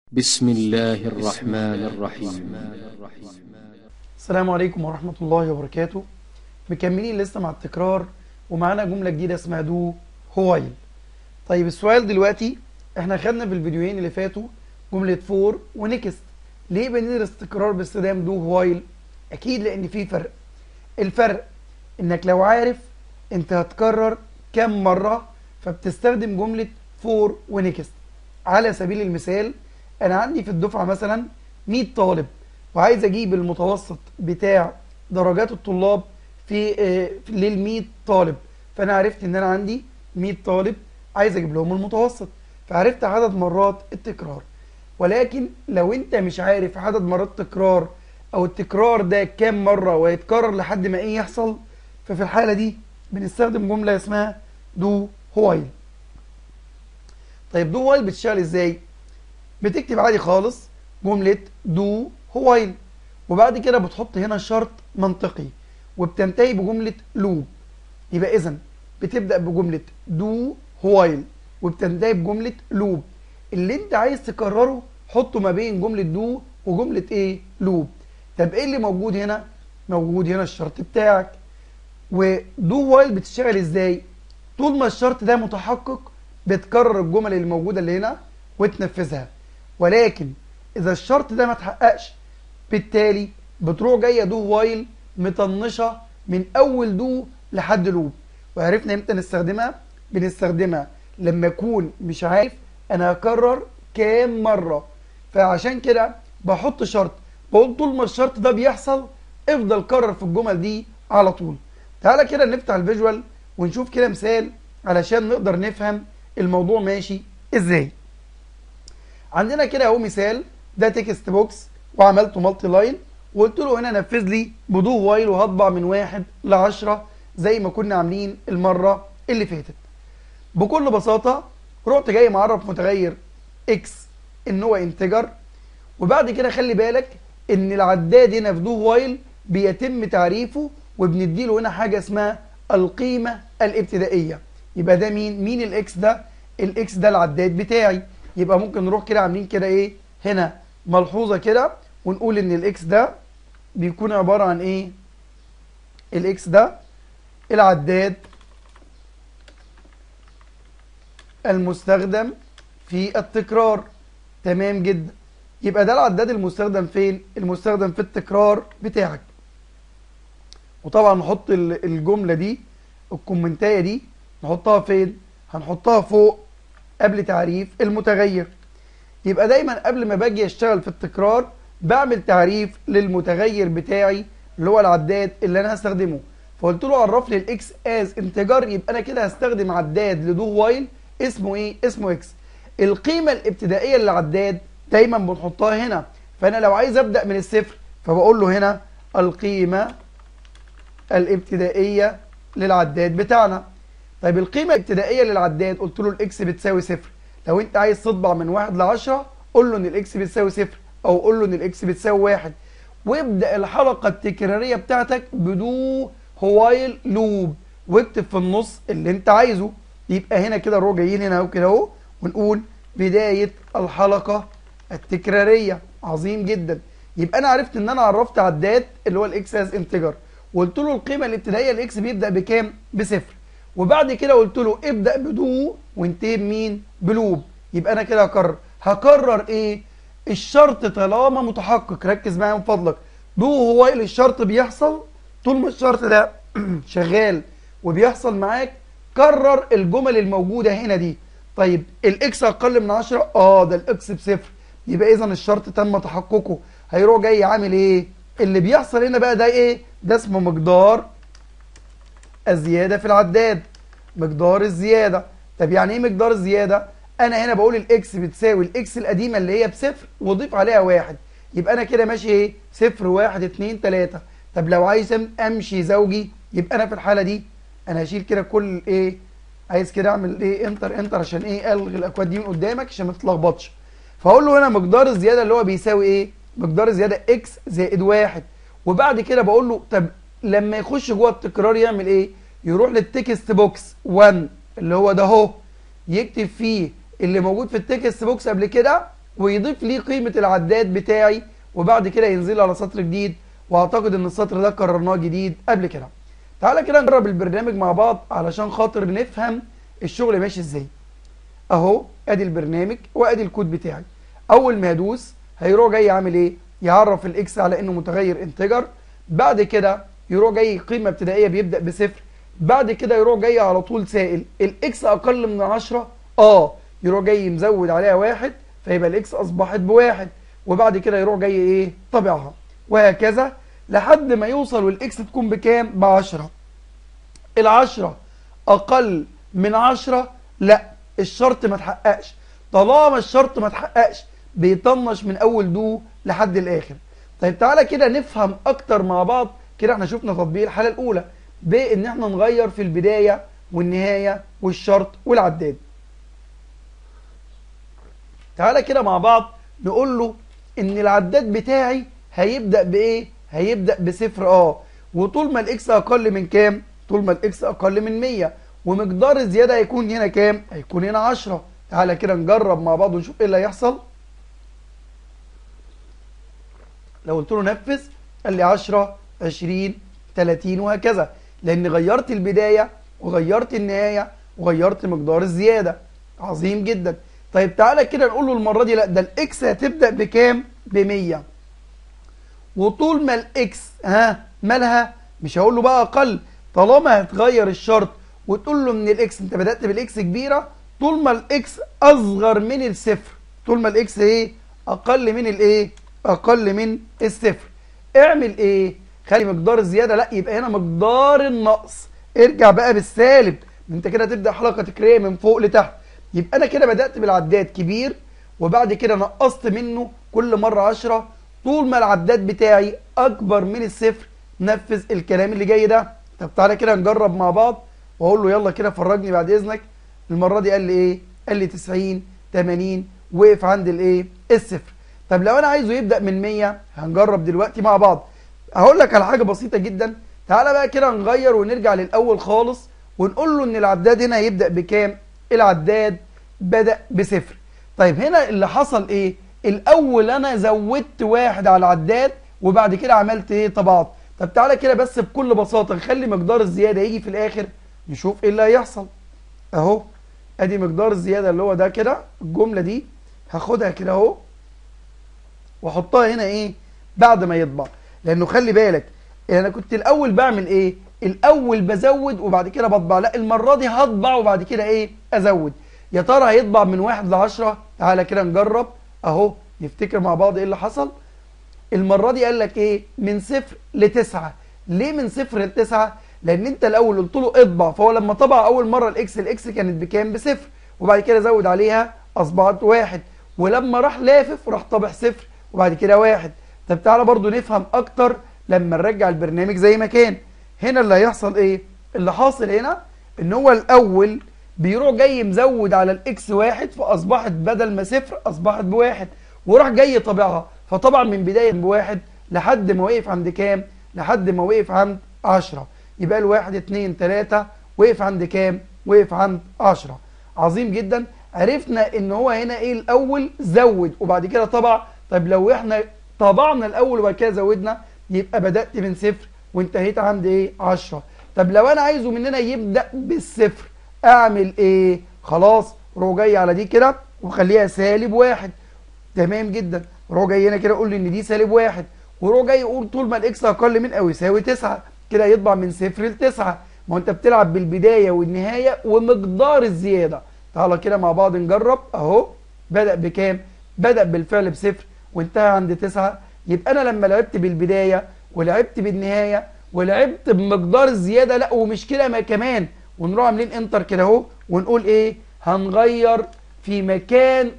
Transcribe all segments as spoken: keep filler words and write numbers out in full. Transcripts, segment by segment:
بسم الله الرحمن الرحيم. السلام عليكم ورحمة الله وبركاته. مكملين لسه مع التكرار ومعانا جملة جديدة اسمها دو هوايل. طيب السؤال دلوقتي، احنا خدنا في الفيديوهين اللي فاتوا جملة فور ونكست. ليه بندرس تكرار باستخدام دو هوايل؟ اكيد لان في فرق. الفرق انك لو عارف انت هتكرر كم مرة فبتستخدم جملة فور ونكست. على سبيل المثال، انا عندي في الدفعة مثلا مية طالب وعايز اجيب المتوسط بتاع درجات الطلاب في آه، لل مية طالب. فانا عرفت ان انا عندي مية طالب عايز اجيب لهم المتوسط، فعرفت عدد مرات التكرار. ولكن لو انت مش عارف عدد مرات التكرار او التكرار ده كام مرة ويتكرر لحد ما ايه يحصل، ففي الحالة دي بنستخدم جملة اسمها دو هوايل. طيب دو هوايل بتشتغل ازاي؟ بتكتب عادي خالص جملة دو هوايل، وبعد كده بتحط هنا شرط منطقي وبتنتهي بجملة لوب. يبقى إذا بتبدأ بجملة دو هوايل وبتنتهي بجملة لوب. اللي أنت عايز تكرره حطه ما بين جملة دو وجملة إيه؟ لوب. طب إيه اللي موجود هنا؟ موجود هنا الشرط بتاعك. ودو هوايل بتشتغل إزاي؟ طول ما الشرط ده متحقق بتكرر الجمل اللي موجودة اللي هنا وتنفذها. ولكن اذا الشرط ده ما اتحققش، بالتالي بتروح جايه دو وايل مطنشه من اول دو لحد لوب. وعرفنا امتى نستخدمها؟ بنستخدمها لما اكون مش عارف انا هكرر كام مره، فعشان كده بحط شرط بقول طول ما الشرط ده بيحصل افضل كرر في الجمل دي على طول. تعالى كده نفتح الفيجوال ونشوف كده مثال علشان نقدر نفهم الموضوع ماشي ازاي. عندنا كده اهو مثال، ده تكست بوكس وعملته مالتي لاين وقلت له هنا نفذ لي بدو وايل وهطبع من واحد لعشرة زي ما كنا عاملين المرة اللي فاتت. بكل بساطة رحت جاي معرف متغير اكس ان هو انتجر، وبعد كده خلي بالك ان العداد هنا في دو وايل بيتم تعريفه وبنديله هنا حاجة اسمها القيمة الابتدائية. يبقى ده مين؟ مين الاكس ده؟ الاكس ده العداد بتاعي. يبقى ممكن نروح كده عاملين كده ايه هنا ملحوظه كده ونقول ان الاكس ده بيكون عباره عن ايه؟ الاكس ده العداد المستخدم في التكرار. تمام جدا. يبقى ده العداد المستخدم فين؟ المستخدم في التكرار بتاعك. وطبعا نحط الجمله دي الكومنتايه دي نحطها فين؟ هنحطها فوق قبل تعريف المتغير. يبقى دايما قبل ما باجي اشتغل في التكرار بعمل تعريف للمتغير بتاعي اللي هو العداد اللي انا هستخدمه. فقلت له عرف لي الاكس از انتجر، يبقى انا كده هستخدم عداد لدو وايل اسمه ايه؟ اسمه اكس. القيمه الابتدائيه للعداد دايما بنحطها هنا، فانا لو عايز ابدا من الصفر فبقول له هنا القيمه الابتدائيه للعداد بتاعنا. طيب القيمه الابتدائيه للعداد قلت له الاكس بتساوي صفر. لو انت عايز تطبع من واحد لعشرة قول له ان الاكس بتساوي صفر او قول له ان الاكس بتساوي واحد، وابدا الحلقه التكراريه بتاعتك بدو هوايل لوب واكتب في النص اللي انت عايزه. يبقى هنا كده نروح جايين هنا اهو كده اهو ونقول بدايه الحلقه التكراريه. عظيم جدا. يبقى انا عرفت ان انا عرفت عداد اللي هو الاكس از انتجر وقلت له القيمه الابتدائيه الاكس بيبدا بكام؟ بصفر. وبعد كده قلت له ابدا بدو وانتهي بمين؟ بلوب. يبقى انا كده هكرر هكرر ايه؟ الشرط طالما متحقق. ركز معايا من فضلك. دو هوايل الشرط بيحصل، طول ما الشرط ده شغال وبيحصل معاك كرر الجمل الموجوده هنا دي. طيب الاكس اقل من عشرة، اه ده الاكس بصفر، يبقى اذا الشرط تم تحققه. هيروح جاي عامل ايه؟ اللي بيحصل هنا بقى ده ايه؟ ده اسمه مقدار الزياده في العداد. مقدار الزياده. طب يعني ايه مقدار الزياده؟ انا هنا بقول الاكس بتساوي الاكس القديمه اللي هي بصفر واضيف عليها واحد. يبقى انا كده ماشي ايه؟ صفر واحد اتنين تلاته. طب لو عايز امشي زوجي يبقى انا في الحاله دي انا هشيل كده كل ايه؟ عايز كده اعمل ايه؟ انتر انتر عشان ايه؟ الغي الاكواد دي من قدامك عشان ما تتلخبطش. فاقول له هنا مقدار الزياده اللي هو بيساوي ايه؟ مقدار الزياده اكس زائد واحد. وبعد كده بقول له طب لما يخش جوه التكرار يعمل ايه؟ يروح للتكست بوكس واحد اللي هو ده اهو، يكتب فيه اللي موجود في التكست بوكس قبل كده ويضيف لي قيمة العداد بتاعي، وبعد كده ينزل على سطر جديد. واعتقد ان السطر ده كررناه جديد قبل كده. تعالى كده نجرب البرنامج مع بعض علشان خاطر نفهم الشغل ماشي ازاي. اهو ادي البرنامج وادي الكود بتاعي. اول ما ادوس هيروح جاي عامل ايه؟ يعرف الاكس على انه متغير انتجر. بعد كده يروح جاي قيمه ابتدائيه بيبدا بصفر. بعد كده يروح جاي على طول سائل الاكس اقل من عشرة، اه يروح جاي مزود عليها واحد فيبقى الاكس اصبحت بواحد. وبعد كده يروح جاي ايه؟ طبعها، وهكذا لحد ما يوصل والاكس تكون بكام؟ ب عشرة. العشرة اقل من عشرة لا، الشرط ما اتحققش. طالما الشرط ما اتحققش بيطنش من اول دو لحد الاخر. طيب تعالى كده نفهم اكتر مع بعض. كده احنا شفنا تطبيق الحاله الاولى بان احنا نغير في البدايه والنهايه والشرط والعداد. تعالى كده مع بعض نقول له ان العداد بتاعي هيبدا بايه؟ هيبدا بصفر. اه وطول ما الاكس اقل من كام؟ طول ما الاكس اقل من مية. ومقدار الزياده هيكون هنا كام؟ هيكون هنا عشرة. تعالى كده نجرب مع بعض ونشوف ايه اللي هيحصل. لو قلت له نفذ قال لي عشرة عشرين تلاتين وهكذا، لان غيرت البدايه وغيرت النهايه وغيرت مقدار الزياده. عظيم جدا. طيب تعالى كده نقول له المره دي لا، ده الاكس هتبدا بكام؟ ب مية. وطول ما الاكس ها مالها؟ مش هقول له بقى اقل، طالما هتغير الشرط وتقول له ان الاكس انت بدات بالاكس كبيره، طول ما الاكس اصغر من الصفر، طول ما الاكس ايه؟ اقل من الايه؟ اقل من الصفر. اعمل ايه؟ خلي مقدار الزياده لا، يبقى هنا مقدار النقص. ارجع بقى بالسالب، انت كده تبدا حلقه تكراريه من فوق لتحت. يبقى انا كده بدات بالعداد كبير وبعد كده نقصت منه كل مره عشرة. طول ما العداد بتاعي اكبر من الصفر نفذ الكلام اللي جاي ده. طب تعالى كده نجرب مع بعض واقول له يلا كده فرجني بعد اذنك. المره دي قال لي ايه؟ قال لي تسعين تمانين، وقف عند الايه؟ الصفر. طب لو انا عايزه يبدا من مية هنجرب دلوقتي مع بعض. هقول لك على حاجه بسيطه جدا. تعالى بقى كده نغير ونرجع للاول خالص ونقول له ان العداد هنا هيبدا بكام؟ العداد بدا بصفر. طيب هنا اللي حصل ايه؟ الاول انا زودت واحد على العداد وبعد كده عملت ايه؟ طبعت. طب تعالى كده بس بكل بساطه نخلي مقدار الزياده يجي في الاخر نشوف ايه اللي هيحصل. اهو ادي مقدار الزياده اللي هو ده كده، الجمله دي هاخدها كده اهو واحطها هنا ايه؟ بعد ما يطبع. لانه خلي بالك انا كنت الاول بعمل ايه؟ الاول بزود وبعد كده بطبع. لا المره دي هطبع وبعد كده ايه؟ ازود. يا ترى هيطبع من واحد لعشرة؟ تعالى كده نجرب اهو نفتكر مع بعض ايه اللي حصل. المره دي قال لك ايه؟ من صفر لتسعة. ليه من صفر لتسعة؟ لان انت الاول قلت له اطبع، فهو لما طبع اول مره الاكس الاكس كانت بكام؟ بصفر، وبعد كده زود عليها اصبحت واحد، ولما راح لافف راح طابع صفر وبعد كده واحد. طب تعالى برضو نفهم اكتر لما نرجع البرنامج زي ما كان. هنا اللي هيحصل ايه؟ اللي حاصل هنا ان هو الاول بيروح جاي مزود على الاكس واحد فاصبحت بدل ما صفر اصبحت بواحد، وراح جاي طابعها. فطبعا من بدايه بواحد لحد ما وقف عند كام؟ لحد ما وقف عند عشرة. يبقى الواحد اتنين تلاتة وقف عند كام؟ وقف عند عشرة. عظيم جدا. عرفنا ان هو هنا ايه؟ الاول زود وبعد كده طبع. طيب لو احنا طبعنا الاول وبعد كده زودنا يبقى بدات من صفر وانتهيت عند ايه؟ عشرة. طب لو انا عايزه مننا يبدا بالصفر اعمل ايه؟ خلاص روح جاي على دي كده وخليها سالب واحد. تمام جدا. روح جاي هنا كده اقول لي ان دي سالب واحد، وروح جاي يقول طول ما الاكس اقل من او يساوي تسعة كده يطبع من صفر لتسعة. ما هو انت بتلعب بالبدايه والنهايه ومقدار الزياده. تعالى كده مع بعض نجرب اهو. بدا بكام؟ بدا بالفعل بصفر وانتهى عند تسعة. يبقى انا لما لعبت بالبدايه ولعبت بالنهايه ولعبت بمقدار الزياده لا ومش كده ما كمان، ونروح عاملين انتر كده اهو ونقول ايه؟ هنغير في مكان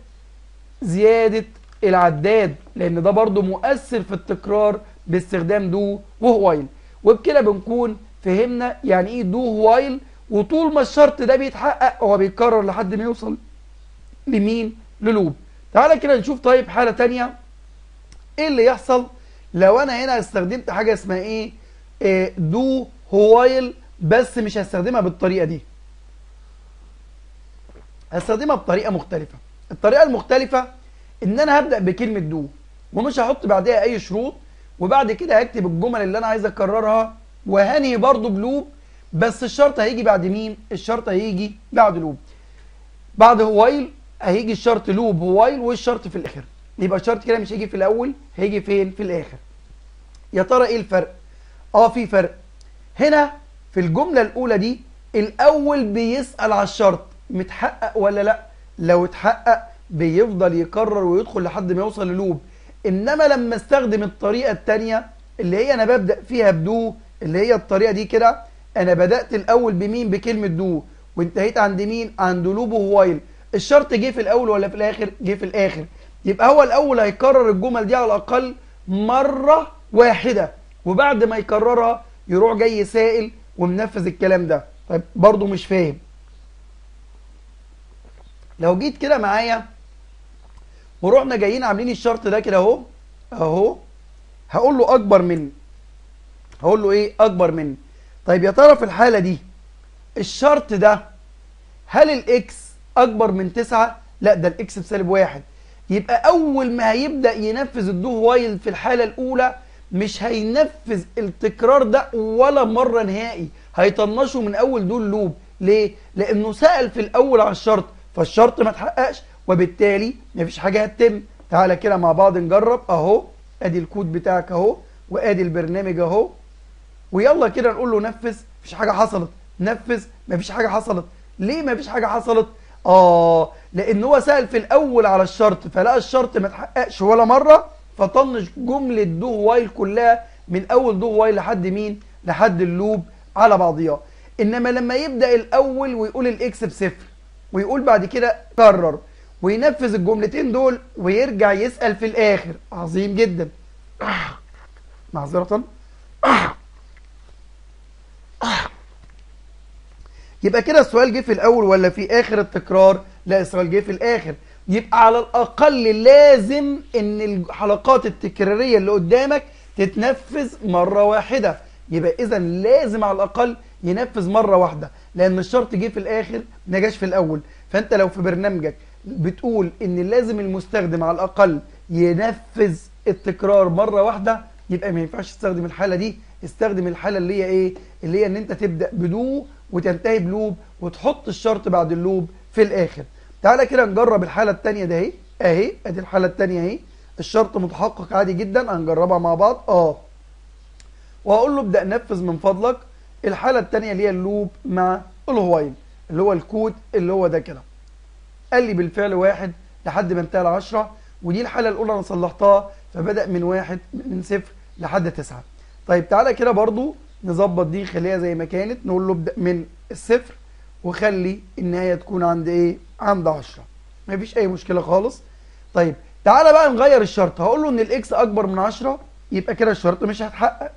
زياده العداد، لان ده برضو مؤثر في التكرار باستخدام دو وهوايل. وبكده بنكون فهمنا يعني ايه دو وهوايل، وطول ما الشرط ده بيتحقق هو بيتكرر لحد ما يوصل لمين؟ للوب. تعالى كده نشوف طيب حاله ثانيه ايه اللي يحصل لو انا هنا استخدمت حاجه اسمها ايه؟ إيه دو هوايل، بس مش هستخدمها بالطريقه دي، هستخدمها بطريقه مختلفه. الطريقه المختلفه ان انا هبدا بكلمه دو ومش هحط بعدها اي شروط، وبعد كده هكتب الجمل اللي انا عايز اكررها وهنهي برضو بلوب، بس الشرط هيجي بعد مين؟ الشرط هيجي بعد لوب. بعد وايل هيجي الشرط لوب وايل والشرط في الاخر. يبقى الشرط كده مش هيجي في الاول، هيجي فين؟ في الاخر. يا ترى ايه الفرق؟ اه في فرق. هنا في الجمله الاولى دي الاول بيسال على الشرط متحقق ولا لا، لو اتحقق بيفضل يكرر ويدخل لحد ما يوصل للوب. انما لما استخدم الطريقه الثانيه اللي هي انا ببدا فيها بدو، اللي هي الطريقه دي كده، انا بدات الاول بمين؟ بكلمه دو، وانتهيت عند مين؟ عند لوب ووايل. الشرط جه في الاول ولا في الاخر؟ جه في الاخر. يبقى هو الاول هيكرر الجمل دي على الاقل مره واحده، وبعد ما يكررها يروح جاي سائل ومنفذ الكلام ده. طيب برضو مش فاهم. لو جيت كده معايا ورحنا جايين عاملين الشرط ده كده اهو اهو، هقول له اكبر من، هقول له ايه؟ اكبر من. طيب يا ترى في الحاله دي الشرط ده هل الاكس اكبر من تسعة؟ لا، ده الاكس بسالب واحد. يبقى اول ما هيبدا ينفذ الدو وايل في الحاله الاولى مش هينفذ التكرار ده ولا مره نهائي، هيطنشه من اول دول لوب. ليه؟ لانه سال في الاول على الشرط، فالشرط ما اتحققش وبالتالي مفيش حاجه هتتم. تعالى كده مع بعض نجرب اهو. ادي الكود بتاعك اهو، وادي البرنامج اهو، ويلا كده نقول له نفذ. مفيش حاجه حصلت. نفذ. مفيش حاجه حصلت. ليه مفيش حاجه حصلت؟ اه لان هو سال في الاول على الشرط فلقى الشرط ما اتحققش ولا مره، فطنش جمله دو وايل كلها من اول دو وايل لحد مين؟ لحد اللوب على بعضيها. انما لما يبدا الاول ويقول الاكس بصفر ويقول بعد كده كرر وينفذ الجملتين دول ويرجع يسال في الاخر، عظيم جدا. معذره. يبقى كده السؤال جه في الاول ولا في اخر التكرار؟ لا، السؤال جه في الاخر. يبقى على الاقل لازم ان الحلقات التكراريه اللي قدامك تتنفذ مره واحده. يبقى اذا لازم على الاقل ينفذ مره واحده، لان الشرط جه في الاخر ما جاش في الاول. فانت لو في برنامجك بتقول ان لازم المستخدم على الاقل ينفذ التكرار مره واحده، يبقى ما ينفعش تستخدم الحاله دي. استخدم الحاله اللي هي ايه؟ اللي هي ان انت تبدا بدو وتنتهي بلوب وتحط الشرط بعد اللوب في الاخر. تعالى كده نجرب الحاله الثانيه ده اهي. اهي ادي الحاله الثانيه اهي، الشرط متحقق عادي جدا. هنجربها مع بعض. اه وهقول له ابدا نفذ من فضلك الحاله الثانيه اللي هي اللوب مع الوايل، اللي هو الكود اللي هو ده كده. قال لي بالفعل واحد لحد ما انتهى ل عشرة، ودي الحاله الاولى انا صلحتها فبدا من واحد من صفر لحد تسعة. طيب تعالى كده برضو نظبط دي، خليها زي ما كانت. نقول له ابدا من الصفر وخلي النهايه تكون عند ايه؟ عند عشرة. مفيش اي مشكله خالص. طيب تعالى بقى نغير الشرط. هقول له ان الاكس اكبر من عشرة، يبقى كده الشرط مش هيتحقق.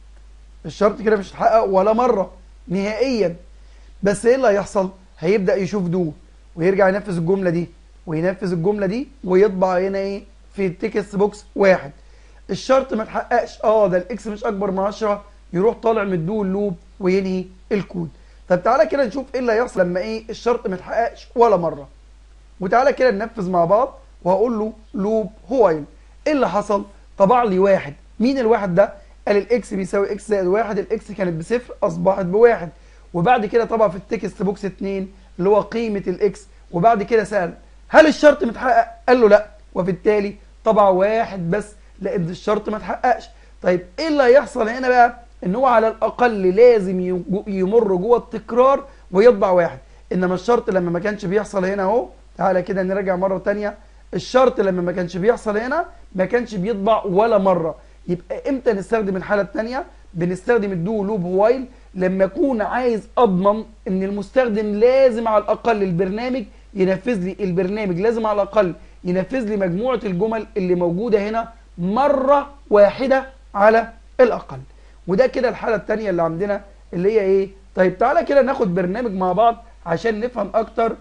الشرط كده مش هيتحقق ولا مره نهائيا. بس ايه اللي هيحصل؟ هيبدا يشوف دو ويرجع ينفذ الجمله دي وينفذ الجمله دي ويطبع هنا ايه؟ في التكست بوكس واحد. الشرط ما اتحققش، اه ده الاكس مش اكبر من عشرة، يروح طالع من الدو اللوب وينهي الكود. طب تعالى كده نشوف ايه اللي هيحصل لما ايه الشرط ما اتحققش ولا مره. وتعالى كده ننفذ مع بعض وهقول له لوب وايل. ايه اللي حصل؟ طبع لي واحد. مين الواحد ده؟ قال الاكس بيساوي اكس زائد واحد، الاكس كانت بصفر اصبحت بواحد. وبعد كده طبع في التكست بوكس اتنين اللي هو قيمه الاكس، وبعد كده سال هل الشرط متحقق؟ قال له لا، وبالتالي طبع واحد بس لان الشرط ما اتحققش. طيب ايه اللي هيحصل هنا بقى؟ ان هو على الاقل لازم يمر جوه التكرار ويطبع واحد. انما الشرط لما ما كانش بيحصل هنا اهو، تعالى كده نراجع مره ثانيه. الشرط لما ما كانش بيحصل هنا ما كانش بيطبع ولا مره. يبقى امتى نستخدم الحاله الثانيه؟ بنستخدم الدو لوب وايل لما اكون عايز اضمن ان المستخدم لازم على الاقل البرنامج ينفذ لي البرنامج لازم على الاقل ينفذ لي مجموعه الجمل اللي موجوده هنا مره واحده على الاقل. وده كده الحاله الثانيه اللي عندنا اللي هي ايه؟ طيب تعالى كده ناخد برنامج مع بعض عشان نفهم اكتر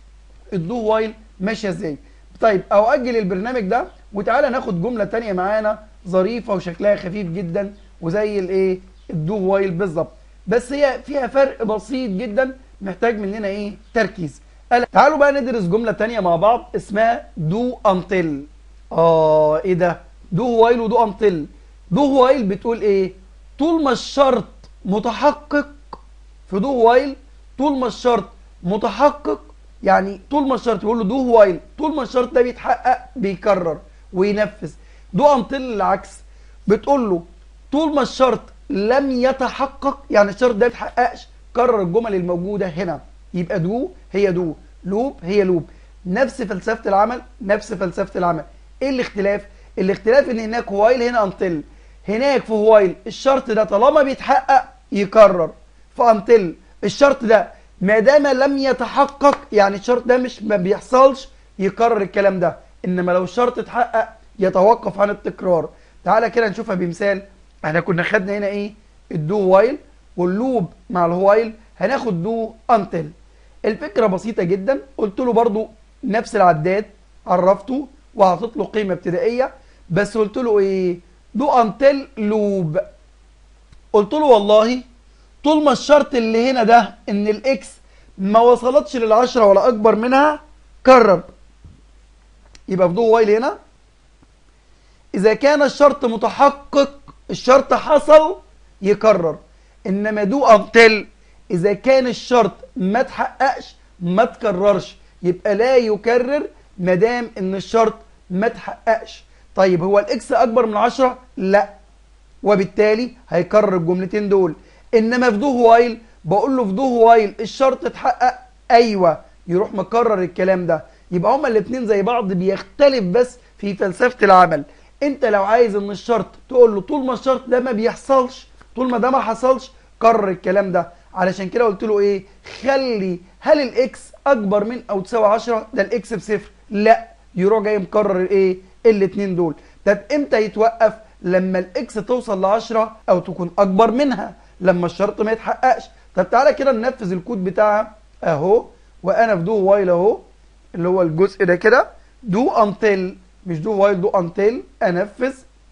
الدو وايل ماشيه ازاي. طيب او اجل البرنامج ده وتعالى ناخد جمله ثانيه معانا ظريفه وشكلها خفيف جدا وزي الايه؟ الدو وايل بالظبط، بس هي فيها فرق بسيط جدا محتاج مننا ايه؟ تركيز. تعالوا بقى ندرس جمله ثانيه مع بعض اسمها دو انتل. اه ايه ده؟ دو وايل ودو انتل. دو وايل بتقول ايه؟ طول ما الشرط متحقق في دو وايل، طول ما الشرط متحقق، يعني طول ما الشرط بيقول له دو وايل، طول ما الشرط ده بيتحقق بيكرر وينفذ. دو انتل العكس، بتقول له طول ما الشرط لم يتحقق، يعني الشرط ده ما يتحققش، كرر الجمل الموجوده هنا. يبقى دو هي دو، لوب هي لوب. نفس فلسفه العمل، نفس فلسفه العمل. ايه الاختلاف؟ الاختلاف ان هناك وايل هنا انتل. هناك في وايل الشرط ده طالما بيتحقق يكرر، فانتل الشرط ده ما دام لم يتحقق، يعني الشرط ده مش ما بيحصلش، يكرر الكلام ده. انما لو الشرط اتحقق يتوقف عن التكرار. تعالى كده نشوفها بمثال. احنا كنا خدنا هنا ايه؟ الدو وايل واللوب مع الوايل، هناخد دو انتل. الفكره بسيطه جدا، قلت له برضو نفس العداد، عرفته وحطيت له قيمه ابتدائيه، بس قلت له ايه؟ دو انتل لوب. قلت له والله طول ما الشرط اللي هنا ده ان الاكس ما وصلتش للعشرة ولا اكبر منها كرر. يبقى في دو وايل هنا اذا كان الشرط متحقق، الشرط حصل يكرر. انما دو انتل اذا كان الشرط ما تحققش ما تكررش، يبقى لا يكرر ما دام ان الشرط ما تحققش. طيب هو الاكس اكبر من عشرة؟ لا، وبالتالي هيكرر الجملتين دول. انما في دو وايل بقول له في دو وايل الشرط اتحقق، ايوه، يروح مكرر الكلام ده. يبقى هما الاثنين زي بعض، بيختلف بس في فلسفه العمل. انت لو عايز ان الشرط تقول له طول ما الشرط ده ما بيحصلش، طول ما ده ما حصلش كرر الكلام ده. علشان كده قلت له ايه؟ خلي هل الاكس اكبر من او تساوي عشرة؟ ده الاكس بصفر، لا، يروح جاي مكرر ايه؟ الاثنين دول. طب امتى يتوقف؟ لما الاكس توصل ل عشرة او تكون اكبر منها، لما الشرط ما يتحققش. طب تعالى كده ننفذ الكود بتاعها اهو، وانا في دو وايل اهو، اللي هو الجزء ده كده، دو انتل، مش دو وايل، دو انتل. انفذ.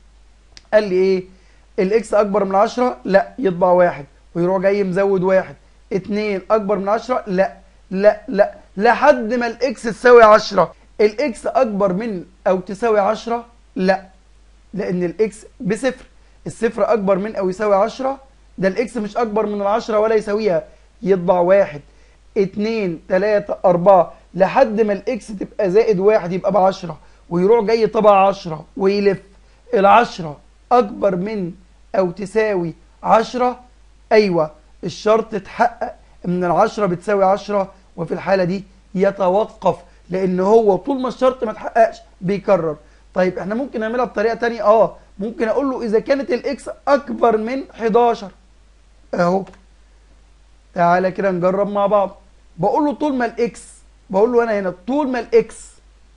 قال لي ايه؟ الاكس اكبر من عشرة؟ لا، يطبع واحد ويروح جاي مزود واحد. اتنين اكبر من عشرة؟ لا لا لا، لحد ما الاكس تساوي عشرة. الاكس اكبر من او تساوي عشرة؟ لا، لان الاكس بصفر. الصفر اكبر من او يساوي عشرة، ده الاكس مش اكبر من العشرة ولا يساويها، يطبع واحد. اتنين تلاتة اربعة، لحد ما الاكس تبقى زائد واحد يبقى بعشرة، ويروح جاي طبع عشرة ويلف. العشرة اكبر من او تساوي عشرة، ايوه، الشرط اتحقق ان العشرة بتساوي عشرة، وفي الحالة دي يتوقف، لان هو طول ما الشرط ما اتحققش بيكرر. طيب احنا ممكن نعملها بطريقة تانية. اه ممكن اقول له اذا كانت الاكس اكبر من حداشر اهو. تعالى كده نجرب مع بعض. بقول له طول ما الاكس، بقول له انا هنا طول ما الاكس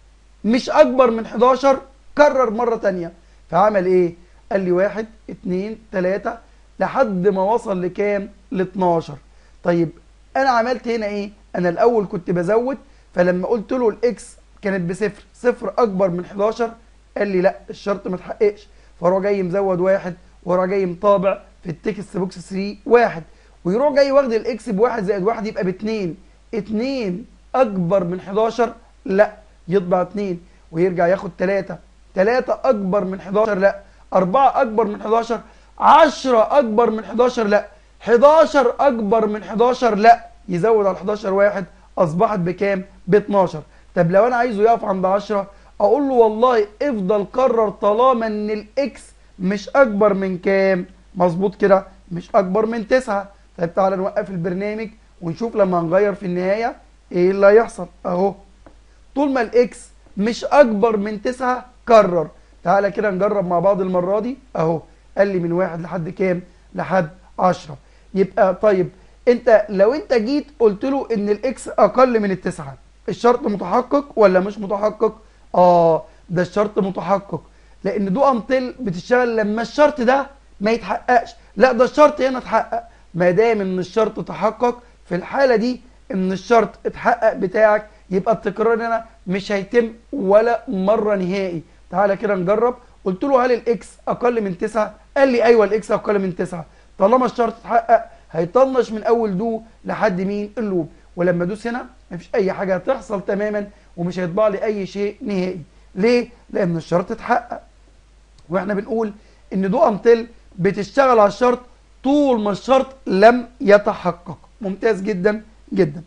مش اكبر من حداشر كرر مرة تانية. فعمل ايه؟ قال لي واحد اتنين تلاتة لحد ما وصل لكام؟ ل اتناشر. طيب انا عملت هنا ايه؟ انا الاول كنت بزود، فلما قلت له الاكس كانت بصفر، صفر اكبر من حداشر، قال لي لا، الشرط ما اتحققش. فاروح جاي مزود واحد، واروح جاي مطابع في التكست بوكس تلاتة واحد، ويروح جاي واخد الاكس بواحد زائد واحد يبقى باتنين. اتنين اكبر من حداشر؟ لا، يطبع اتنين ويرجع ياخد تلاتة. تلاتة اكبر من حداشر؟ لا. اربعة اكبر من حداشر؟ عشرة اكبر من حداشر؟ لا. حداشر اكبر من حداشر؟ لا. يزود على حداشر واحد، اصبحت بكام؟ ب اتناشر. طب لو انا عايزه يقف عند عشرة، اقول له والله افضل كرر طالما ان الاكس مش اكبر من كام؟ مظبوط كده، مش اكبر من تسعة. طيب تعالى نوقف البرنامج ونشوف لما هنغير في النهاية ايه اللي هيحصل. اهو طول ما الاكس مش اكبر من تسعة كرر. تعالى كده نجرب مع بعض المرة دي اهو. قال لي من واحد لحد كام؟ لحد عشرة. يبقى طيب انت لو انت جيت قلت له ان الاكس اقل من التسعة، الشرط متحقق ولا مش متحقق؟ اه ده الشرط متحقق، لان دو انتل بتشتغل لما الشرط ده ما يتحققش. لا، ده الشرط هنا اتحقق. ما دام ان الشرط تحقق، في الحالة دي ان الشرط اتحقق بتاعك، يبقى التكرار هنا مش هيتم ولا مرة نهائي. تعالى كده نجرب. قلت له هل الاكس اقل من تسعة؟ قال لي ايوه الاكس اقل من تسعة. طالما الشرط اتحقق هيطنش من اول دو لحد مين؟ اللوب. ولما ادوس هنا مفيش اي حاجه هتحصل تماما، ومش هيطبع لي اي شيء نهائي. ليه؟ لان الشرط اتحقق. واحنا بنقول ان دو انتل بتشتغل على الشرط طول ما الشرط لم يتحقق. ممتاز جدا جدا.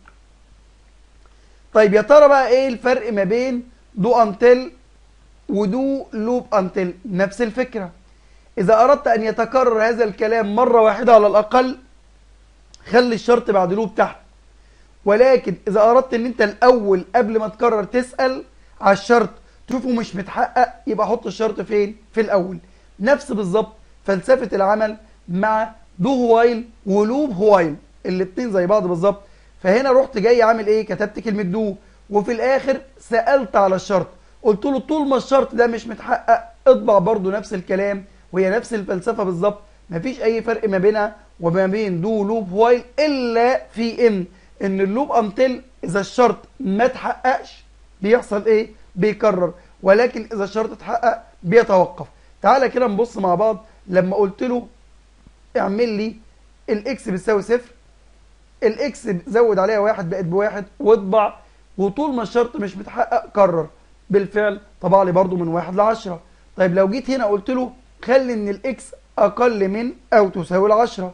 طيب يا ترى بقى ايه الفرق ما بين دو انتل ودو لوب انتل؟ نفس الفكرة. اذا اردت ان يتكرر هذا الكلام مرة واحدة على الاقل خلي الشرط بعد لوب تحت، ولكن اذا اردت ان انت الاول قبل ما تكرر تسأل على الشرط تشوفه مش متحقق يبقى حط الشرط فين؟ في الاول. نفس بالظبط فلسفة العمل مع دو هوايل ولوب هوايل، الاتنين زي بعض بالظبط. فهنا رحت جاي عامل ايه؟ كتبت كلمة دو وفي الاخر سألت على الشرط، قلت له طول ما الشرط ده مش متحقق اطبع برضو نفس الكلام، وهي نفس الفلسفة بالظبط، مفيش اي فرق ما بينها وما بين دو لوب هوايل الا في ان ان اللوب انتل اذا الشرط ما اتحققش بيحصل ايه؟ بيكرر، ولكن اذا الشرط اتحقق بيتوقف. تعالى كده نبص مع بعض. لما قلت له اعمل لي الاكس بتساوي صفر، الاكس زود عليها واحد بقت بواحد واطبع، وطول ما الشرط مش متحقق كرر، بالفعل طبع لي برضو من واحد لعشرة. طيب لو جيت هنا قلت له خلي ان الاكس اقل من او تساوي العشرة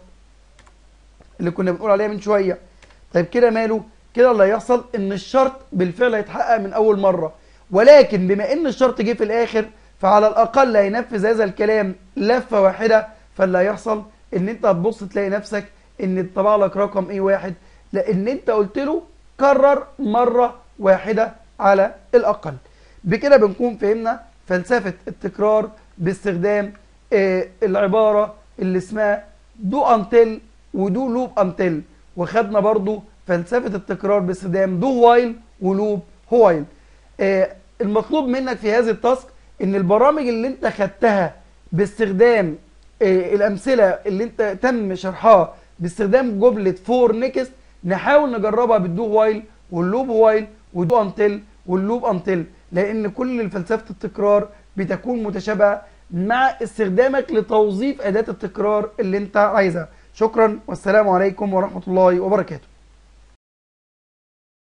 اللي كنا بنقول عليها من شوية، طيب كده ماله؟ كده اللي هيحصل ان الشرط بالفعل هيتحقق من اول مرة، ولكن بما ان الشرط جه في الاخر فعلى الاقل هينفذ هذا الكلام لفة واحدة، فاللي هيحصل ان انت هتبص تلاقي نفسك ان طبع لك رقم ايه؟ واحد، لان انت قلت له كرر مرة واحدة على الاقل. بكده بنكون فهمنا فلسفة التكرار باستخدام آه العبارة اللي اسمها دو انتل ودو لوب انتل، وخدنا برضو فلسفة التكرار باستخدام دو وايل ولوب هوايل. آه المطلوب منك في هذه التاسك ان البرامج اللي انت خدتها باستخدام آه الامثلة اللي انت تم شرحها باستخدام جملة فور نيكست نحاول نجربها بالدو وايل واللوب وايل ودو انتل واللوب انتل، لان كل فلسفة التكرار بتكون متشابهة مع استخدامك لتوظيف اداة التكرار اللي انت عايزها. شكرا والسلام عليكم ورحمة الله وبركاته.